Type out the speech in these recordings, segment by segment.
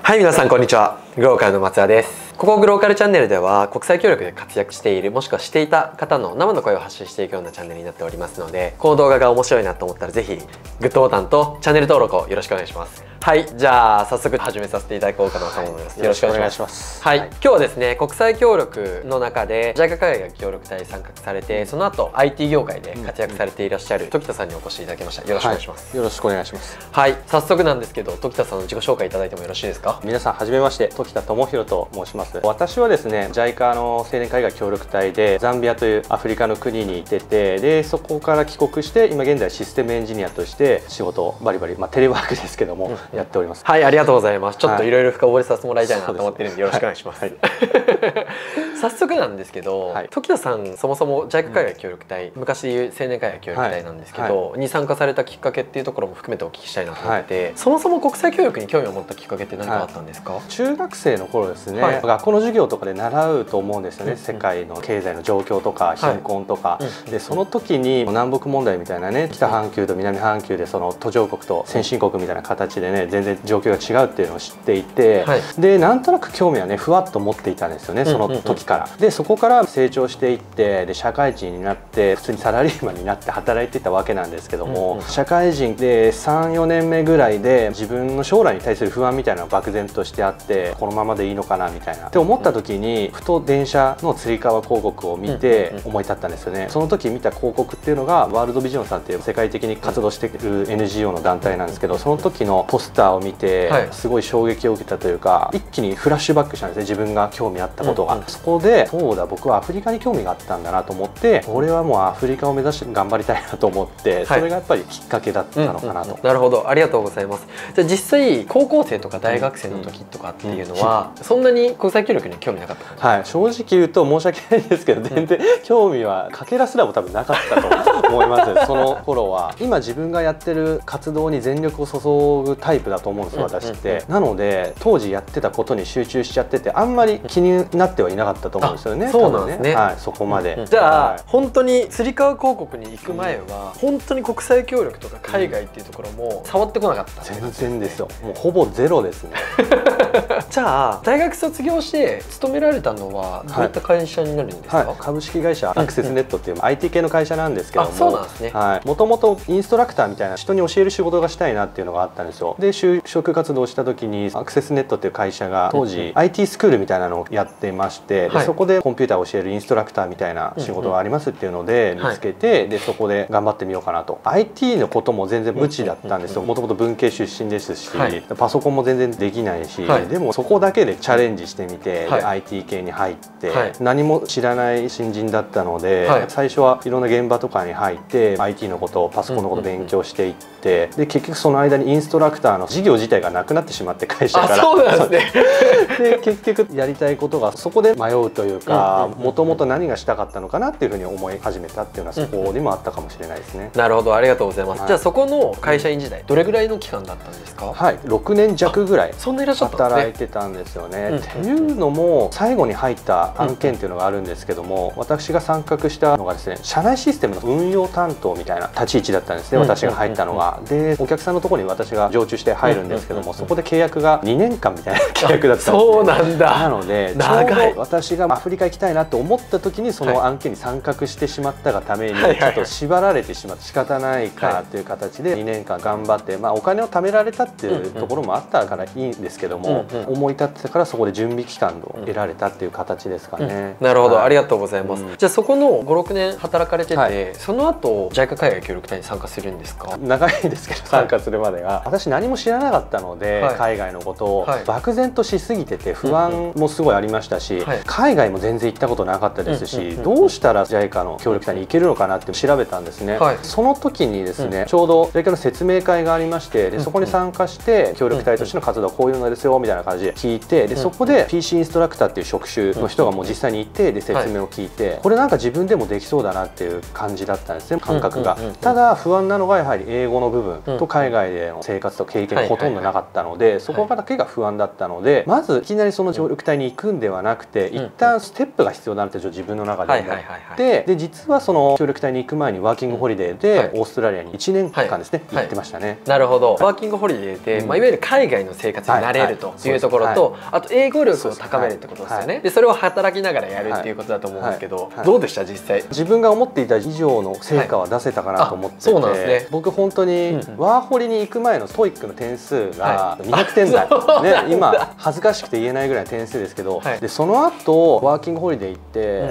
はい、皆さんこんにちは。グローカルの松也です。ここグローカルチャンネルでは国際協力で活躍しているもしくはしていた方の生の声を発信していくようなチャンネルになっておりますので、この動画が面白いなと思ったらぜひグッドボタンとチャンネル登録をよろしくお願いします。はい、じゃあ早速始めさせていただこうかなと思います。よろしくお願いします。はい、今日はですね、国際協力の中で JICA 海外協力隊に参画されて、その後 IT 業界で活躍されていらっしゃる時田さんにお越しいただきました。よろしくお願いします。 よろしくお願いします。 はい、早速なんですけど、時田さんの自己紹介いただいてもよろしいですか？ 皆さんはじめまして、時田智弘と申します。私はですね、JICA の青年海外協力隊でザンビアというアフリカの国にいてて、でそこから帰国して今現在システムエンジニアとして仕事をバリバリ、テレワークですけども、やっております。 はい、ありがとうございます。ちょっといろいろ深掘りさせてもらいたいなと思ってるんで、よろしくお願いします。早速なんですけど、時田さんそもそも JICA 海外協力隊、昔でいう青年海外協力隊なんですけど、に参加されたきっかけっていうところも含めてお聞きしたいなと思って、そもそも国際協力に興味を持ったきっかけって何かあったんですか？ 中学生の頃ですね、学校の授業とかで習うと思うんですよね。世界の経済の状況とか貧困とか、でその時に南北問題みたいなね、北半球と南半球でその途上国と先進国みたいな形でね、全然状況が違うっていうのを知っていて、でなんとなく興味はねふわっと持っていたんですよね、その時から。でそこから成長していって、で社会人になって普通にサラリーマンになって働いていたわけなんですけども、社会人で3、4年目ぐらいで自分の将来に対する不安みたいなのが漠然としてあって、このままでいいのかなみたいなって思った時に、ふと電車のつり革広告を見て思い立ったんですよね。その時見た広告っていうのがワールドビジョンさんっていう世界的に活動している NGO の団体なんですけど、その時のポスターを見てすごい衝撃を受けたというか、一気にフラッシュバックしたんですね、自分が興味あったことが。そこでそうだ、僕はアフリカに興味があったんだなと思って、俺はもうアフリカを目指して頑張りたいなと思って、それがやっぱりきっかけだったのかなと。 なるほど、ありがとうございます。じゃあ実際高校生とか大学生の時とかっていうのはそんなに国際協力に興味なかった？ はい、正直言うと申し訳ないんですけど、全然興味はかけらすらも多分なかったと思いますその頃は。今自分がやってる活動に全力を注ぐタイプだと思うんですよ、私って。なので当時やってたことに集中しちゃってて、あんまり気になってはいなかったと思うんですよね。 そうなんですね。 はい、そこまで。 じゃあ本当につり革広告に行く前は本当に国際協力とか海外っていうところも触ってこなかった？ 全然ですよ、もうほぼゼロですねじゃあ大学卒業して勤められたのはどういった会社になるんですか？ 株式会社アクセスネットっていう IT 系の会社なんですけども、 そうなんですね。 もともとインストラクターみたいな人に教える仕事がしたいなっていうのがあったんですよ。で就職活動した時にアクセスネットっていう会社が当時 IT スクールみたいなのをやってまして、でそこでコンピューターを教えるインストラクターみたいな仕事がありますっていうので見つけて、でそこで頑張ってみようかなと。 IT のことも全然無知だったんですよ。もともと文系出身ですし、パソコンも全然できないし、でもそこだけでチャレンジしてみて、IT 系に入って、何も知らない新人だったので、最初はいろんな現場とかに入って IT のことパソコンのこと勉強していって、で結局その間にインストラクターの事業自体がなくなってしまって、会社から。 そうなんですねで結局やりたいことがそこで迷うというか、もともと何がしたかったのかなっていうふうに思い始めたっていうのはそこにもあったかもしれないですね。 なるほど、ありがとうございます。じゃあそこの会社員時代どれぐらいの期間だったんですか？ はい、6年弱ぐらいそんないらっしゃったんですね。 働いてたんですよね。っていうのも最後に入った案件っていうのがあるんですけども、私が参画したのがですね、社内システムの運用担当みたいな立ち位置だったんですね、私が入ったのが。でお客さんのところに私が常駐して入るんですけども、そこで契約が2年間みたいな契約だったんです。 そうなんだ。 なのでちょうど私がアフリカ行きたいなと思った時にその案件に参画してしまったがためにちょっと縛られてしまって仕方ないかという形で2年間頑張って、お金を貯められたっていうところもあったからいいんですけども、思い立ってからそこで準備期間を得られたっていう形ですかね。 なるほど、ありがとうございます。じゃあそこの5、6年働かれてて、その後 JICA 海外協力隊に参加するんですか？ 長いですけど参加するまでが、私何も知らなかったので、海外のことを漠然としすぎてて不安もすごいありましたし、海外も全然行ったことなかったですし、どうしたら JICA の協力隊に行けるのかなって調べたんですね。その時にですね、ちょうど JICA の説明会がありまして、でそこに参加して協力隊としての活動はこういうのですよみたいな感じで聞いて、でそこで PC インストラクターっていう職種の人がもう実際にいて、で説明を聞いて、これなんか自分でもできそうだなっていう感じだったんですね、感覚が。ただ不安なのがやはり英語の部分と海外での生活と経経験がほとんどなかったので、そこだけが不安だったので、まずいきなりその協力隊に行くんではなくて、一旦ステップが必要だなって自分の中で思って、で実はその協力隊に行く前にワーキングホリデーでオーストラリアに1年間ですね、行ってましたね。なるほど。ワーキングホリデーで、いわゆる海外の生活に慣れるというところと、あと英語力を高めるってことですよね。でそれを働きながらやるっていうことだと思うんですけど、どうでした実際？ 自分が思っていた以上の成果は出せたかなと思ってて、僕本当にワーホリに行く前のトイックの点数が200点台、今恥ずかしくて言えないぐらいの点数ですけど、でその後ワーキングホリデー行って、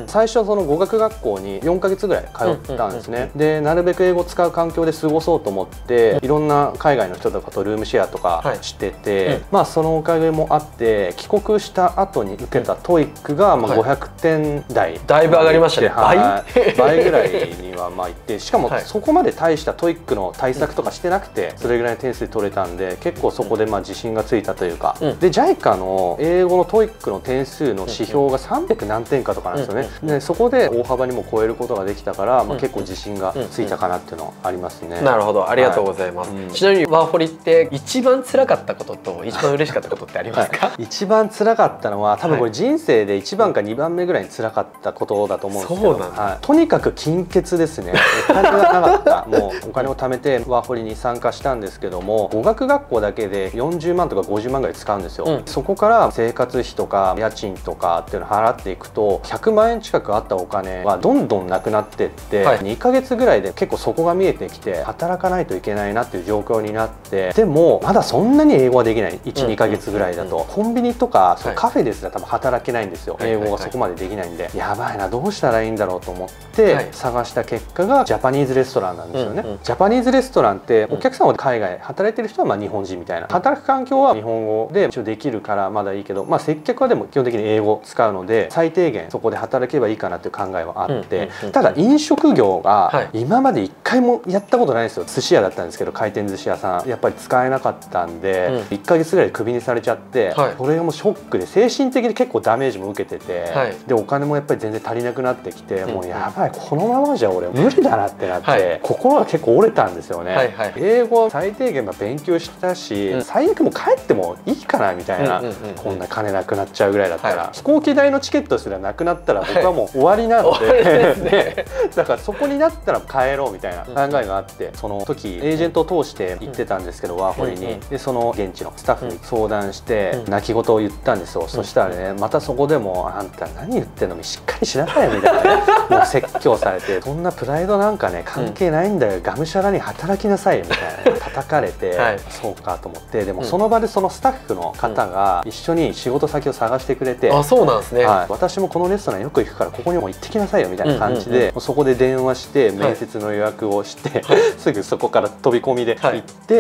最初はその語学学校に4ヶ月ぐらい通ったんですね。でなるべく英語を使う環境で過ごそうと思って、いろんな海外の人とかとルームシェアとかしてて、そのおかげもあって帰国した後に受けたトイックが500点台、 だいぶ上がりましたね。 倍ぐらいにはまあいって、しかもそこまで大したトイックの対策とかしてなくて、それぐらいの点数取れたんで、結構そこでまあ自信がついたというか、で JICA の英語のトイックの点数の指標が300何点かとかなんですよね。でそこで大幅にも超えることができたから、結構自信がついたかなっていうのはありますね。 なるほど、ありがとうございます。ちなみにワーホリって一番辛かったことと一番嬉しかったことってありますか？ 一番辛かったのは多分これ人生で1番か2番目ぐらいに辛かったことだと思うんですけど、とにかく金欠ですね。お金がなかった。もうお金を貯めてワーホリに参加したんですけども、語学学校だけで40万とか50万ぐらい使うんですよ。そこから生活費とか家賃とかっていうのを払っていくと、100万円近くあったお金はどんどんなくなってって、2ヶ月ぐらいで結構底が見えてきて、働かないといけないなっていう状況になって、でもまだそんなに英語はできない。12ヶ月ぐらいだとコンビニとかカフェですら多分働けないんですよ。英語がそこまでできないんで、やばいな、どうしたらいいんだろうと思って探した結果がジャパニーズレストランなんですよね。ジャパニーズレストランってお客さんは海外働いてる人はまあ日本人みたいな、働く環境は日本語で一応できるからまだいいけど、接客はでも基本的に英語を使うので、最低限そこで働けばいいかなっていう考えはあって、ただ飲食業が今まで1回もやったことないんですよ。寿司屋だったんですけど、回転寿司屋さんやっぱり使えなかったんで、1ヶ月ぐらいでクビにされちゃって、これがもうショックで精神的に結構ダメージも受けてて、でお金もやっぱり全然足りなくなってきて、もうやばい、このままじゃ俺無理だなってなって、心が結構折れたんですよね。英語は最低限勉強したし、最悪もう帰ってもいいかなみたいな、こんな金なくなっちゃうぐらいだったら、飛行機代のチケットすらなくなったら僕はもう終わりなので、だからそこになったら帰ろうみたいな考えがあって、その時エージェントを通して行ってたんですけど、ワーホリに。でその現地のスタッフに相談して泣き言を言ったんですよ。そしたらね、またそこでも「あんた何言ってんの、しっかりしなさい」みたいなね、もう説教されて「そんなプライドなんかね関係ないんだよ、がむしゃらに働きなさい」みたいな叩かれて、そうかと思って、でもその場でそのスタッフの方が一緒に仕事先を探してくれて、 あ、そうなんですね。 私もこのレストランよく行くからここにも行ってきなさいよみたいな感じで、そこで電話して面接の予約をして、すぐそこから飛び込みで行って、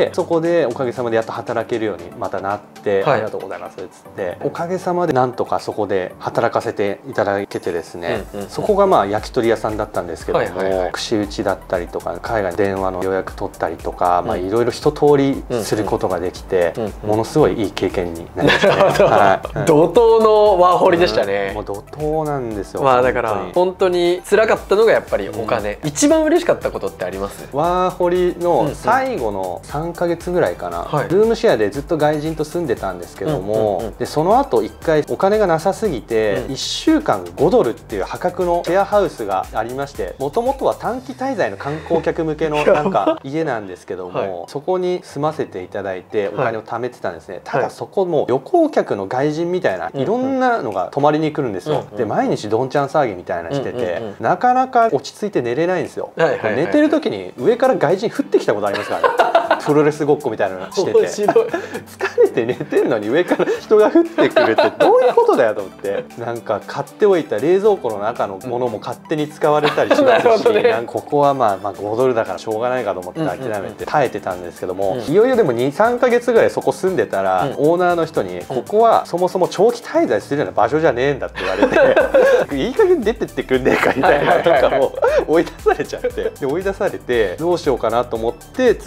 そこでおかげさまでやっと働けるようにまたなって、ありがとうございますっつって、おかげさまでなんとかそこで働かせていただけてですね、そこがまあ焼き鳥屋さんだったんですけども、串打ちだったりとか海外の電話の予約取ったりとか、いろいろ一通りすることができて、ものすごいいい経験になりましたね。 怒涛のワーホリでしたね。 もう怒涛なんですよ。 だから本当に辛かったのがやっぱりお金。一番嬉しかったことってあります？ ワーホリの最後の3ヶ月ぐらいかな、ルームシェアでずっと外人と住んでたんですけども、でその後1回お金がなさすぎて1週間5ドルっていう破格のシェアハウスがありまして、もともとは短期滞在の観光客向けのなんか家なんですけども、そこに住ませていただいてお金を貯めてたんですね。ただそこも旅行客の外人みたいないろんなのが泊まりに来るんですよ。で毎日どんちゃん騒ぎみたいなしてて、なかなか落ち着いて寝れないんですよ。寝てる時に上から外人降ってきたことありますからね。プロレスごっこみたいなのしてて、疲れて寝てるのに上から人が降ってくるってどういうことだよと思って、なんか買っておいた冷蔵庫の中のものも勝手に使われたりしますし、なんかここはまあ5ドルだからしょうがないかと思って諦めて耐えてたんですけども、いよいよでも 2,3 ヶ月ぐらいそこ住んでたら、オーナーの人に「ここはそもそも長期滞在するような場所じゃねえんだ」って言われて「いい加減出てってくんねえか」みたいな、なんかもう追い出されちゃって、で追い出されてどうしようかなと思って、次に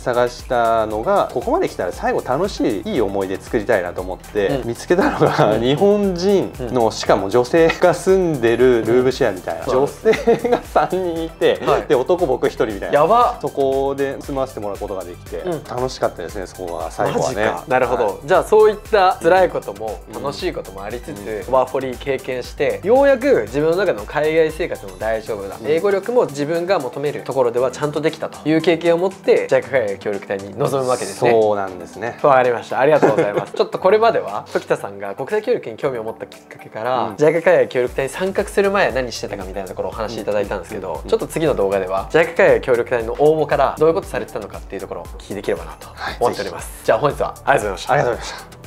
探したのが、ここまで来たら最後楽しいいい思い出作りたいなと思って見つけたのが、日本人のしかも女性が住んでるルームシェアみたいな、女性が3人いて、で男僕1人みたいな、 やば。 そこで住ませてもらうことができて楽しかったですね、そこが最後はね。 なるほど、じゃあそういった辛いことも楽しいこともありつつ、ワーホリ経験してようやく自分の中の海外生活も大丈夫だ、英語力も自分が求めるところではちゃんとできたという経験を持って JICA 海外協力隊に臨むわけですね。 そうなんですね。 わかりました、ありがとうございます。ちょっとこれまでは時田さんが国際協力に興味を持ったきっかけから、JICA 海外協力隊に参画する前何してたかみたいなところをお話しいただいたんですけど、ちょっと次の動画では JICA 海外協力隊の応募からどういうことされてたのかっていうところをお聞きできればなと思っております。じゃあ本日はありがとうございました。 ありがとうございました。